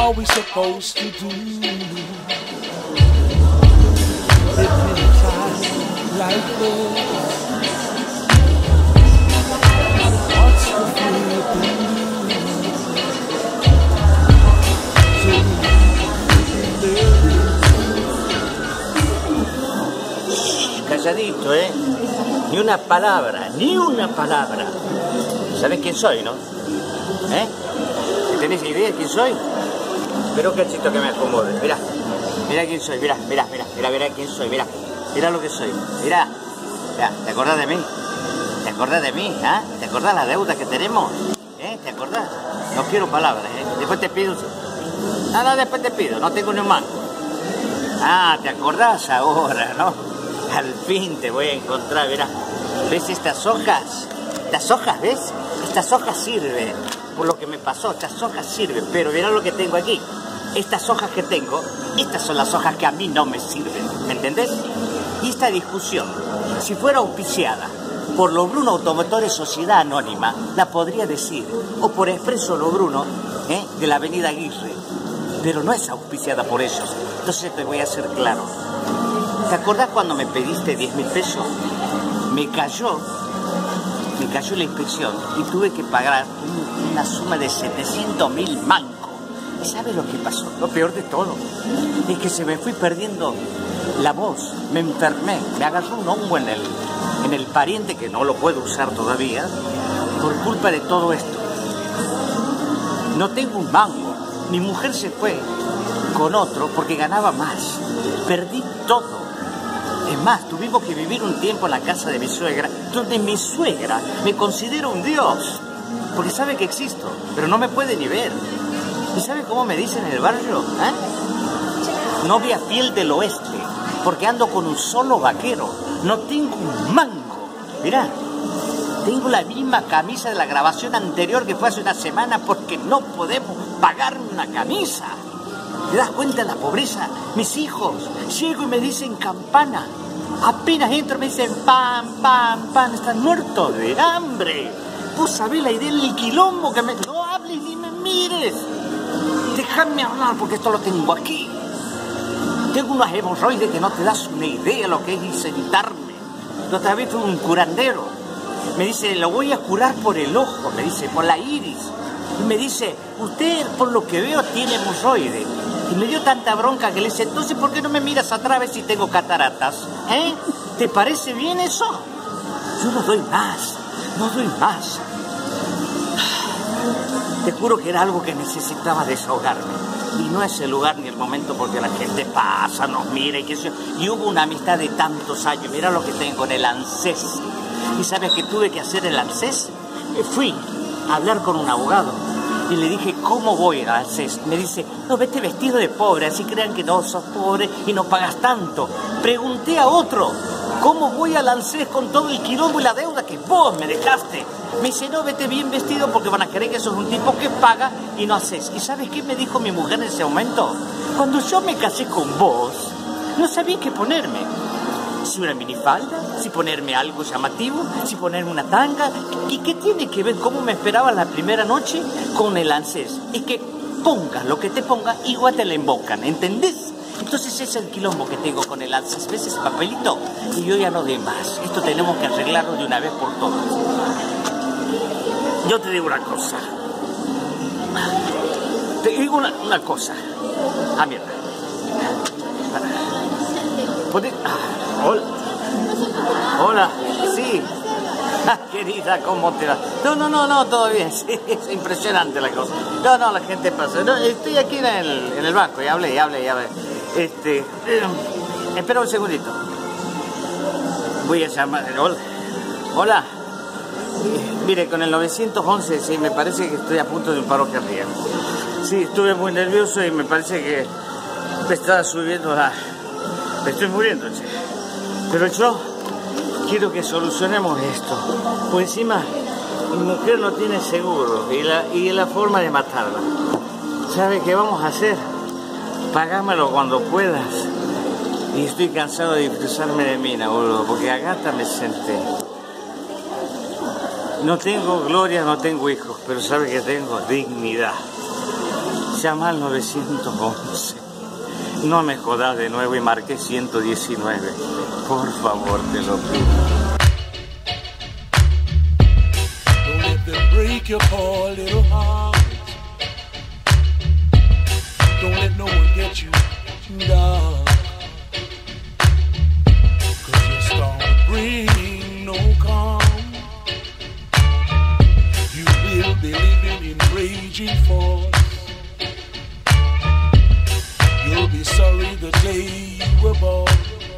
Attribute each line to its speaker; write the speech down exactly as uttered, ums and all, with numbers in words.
Speaker 1: are we supposed to do? Living in time like this. What's the flipping
Speaker 2: Calladito, ¿eh? Ni una palabra, ni una palabra. ¿Sabes quién soy, no? ¿Eh? ¿Tenés idea de quién soy? Espera un cachito que me acomode. Mirá, mirá quién soy, mirá, mirá, mirá, mirá, mirá quién soy, mirá. Mirá lo que soy, mirá. Mirá, ¿te acordás de mí? ¿Te acordás de mí? ¿Ah? ¿Te acordás la deuda que tenemos? ¿Eh? ¿Te acordás? No quiero palabras, ¿eh? Después te pido... No, no, después te pido, no tengo ni un mango. Ah, ¿te acordás ahora, no? Al fin te voy a encontrar, mirá. ¿Ves estas hojas? Estas hojas, ¿ves? Estas hojas sirven. Por lo que me pasó, estas hojas sirven. Pero mirá lo que tengo aquí. Estas hojas que tengo, estas son las hojas que a mí no me sirven. ¿Me entendés? Y esta discusión, si fuera auspiciada por Lo Bruno Automotores Sociedad Anónima, la podría decir. O por Expreso Lo Bruno, ¿eh? de la avenida Aguirre. Pero no es auspiciada por ellos. Entonces te voy a hacer claro. ¿Te acordás cuando me pediste diez mil pesos? Me cayó, me cayó la inspección y tuve que pagar un, una suma de setecientos mil mangos. ¿Y sabes lo que pasó? Lo peor de todo es que se me fui perdiendo la voz, me enfermé, me agarró un hongo en el, en el pariente que no lo puedo usar todavía por culpa de todo esto. No tengo un mango, mi mujer se fue con otro porque ganaba más, perdí todo. Es más, tuvimos que vivir un tiempo en la casa de mi suegra, donde mi suegra me considera un dios, porque sabe que existo, pero no me puede ni ver. ¿Y sabe cómo me dicen en el barrio? ¿Eh? Novia fiel del oeste, porque ando con un solo vaquero, no tengo un mango. Mirá, tengo la misma camisa de la grabación anterior que fue hace una semana porque no podemos pagar una camisa. ¿Te das cuenta de la pobreza? Mis hijos, llego y me dicen campana. Apenas entro me dicen pan, pan, pan. Están muertos de hambre. Vos sabés la idea del quilombo que me... No hables ni me mires. Déjame hablar porque esto lo tengo aquí. Tengo unas hemorroides que no te das una idea de lo que es sentarme. La otra vez fue un curandero. Me dice, lo voy a curar por el ojo. Me dice, por la iris. Y me dice, usted por lo que veo tiene hemorroides. Y me dio tanta bronca que le dice, entonces ¿por qué no me miras atrás a ver si tengo cataratas? ¿Eh? ¿Te parece bien eso? Yo no doy más, no doy más. Te juro que era algo que necesitaba desahogarme. Y no es el lugar ni el momento porque la gente pasa, nos mira y qué sé yo. Y hubo una amistad de tantos años. Mira lo que tengo en el ANSES. ¿Y sabes qué tuve que hacer en el ANSES? Fui a hablar con un abogado. Y le dije, ¿cómo voy al ANSES? Me dice, no, vete vestido de pobre, así crean que no sos pobre y no pagas tanto. Pregunté a otro, ¿cómo voy al ANSES con todo el quilombo y la deuda que vos me dejaste? Me dice, no, vete bien vestido porque van a creer que sos un tipo que paga y no haces. ¿Y sabes qué me dijo mi mujer en ese momento? Cuando yo me casé con vos, no sabía qué ponerme. Si una minifalda, si ponerme algo llamativo, si ponerme una tanga. ¿Y qué tiene que ver cómo me esperaba la primera noche con el ANSES? Es que pongas lo que te pongas, igual te la embocan, ¿entendés? Entonces ese es el quilombo que tengo con el ANSES. ¿Ves ese papelito? Y yo ya no doy más. Esto tenemos que arreglarlo de una vez por todas. Yo te digo una cosa. Te digo una, una cosa. Ah, mierda. Ah, hola. Hola. Sí. Querida, ¿cómo te va? No, no, no, no, todo bien. Sí, es impresionante la cosa. No, no, la gente pasa. No, estoy aquí en el, en el banco y hablé, y hablé, y hablé. Este, eh, espera un segundito. Voy a llamar. Hola. Hola. Mire, con el novecientos once, sí, me parece que estoy a punto de un paro cardíaco. Sí, estuve muy nervioso y me parece que me estaba subiendo la... Me estoy muriendo, che. Pero yo quiero que solucionemos esto. Por encima, mi mujer no tiene seguro y la, y la forma de matarla. ¿Sabe qué vamos a hacer? Pagámelo cuando puedas. Y estoy cansado de disfrazarme de mina, boludo, porque a gata me senté. No tengo gloria, no tengo hijos, pero sabe que tengo dignidad. llama al nueve once. No me jodas de nuevo y marque ciento diecinueve. Por favor, te lo pido.
Speaker 1: Don't let them break your poor little heart. Don't let no one get you down. Cause your storm will bring no calm. You will be living in raging force. You'll be sorry the day you were born.